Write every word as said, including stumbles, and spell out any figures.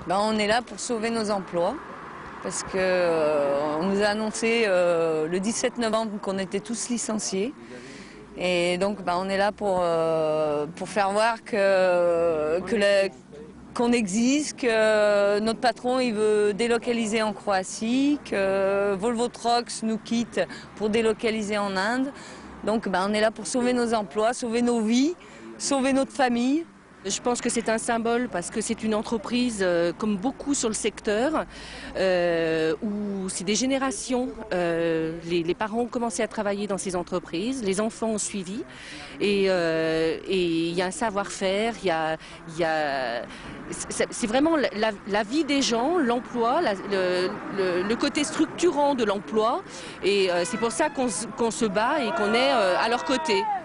Ben, on est là pour sauver nos emplois, parce qu'on euh, nous a annoncé euh, le dix-sept novembre qu'on était tous licenciés. Et donc ben, on est là pour, euh, pour faire voir que, que la, qu'on existe, que notre patron il veut délocaliser en Croatie, que Volvo Trucks nous quitte pour délocaliser en Inde. Donc ben, on est là pour sauver nos emplois, sauver nos vies, sauver notre famille. Je pense que c'est un symbole parce que c'est une entreprise, euh, comme beaucoup sur le secteur, euh, où c'est des générations. Euh, les, les parents ont commencé à travailler dans ces entreprises, les enfants ont suivi, et euh, et il y a un savoir-faire, il y a, il y a, c'est vraiment la, la vie des gens, l'emploi, le, le, le côté structurant de l'emploi, et euh, c'est pour ça qu'on qu'on se bat et qu'on est euh, à leur côté.